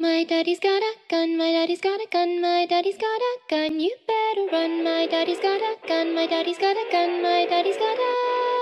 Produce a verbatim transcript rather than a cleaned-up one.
My daddy's got a gun, my daddy's got a gun, my daddy's got a gun. You better run, my daddy's got a gun, my daddy's got a gun, my daddy's got a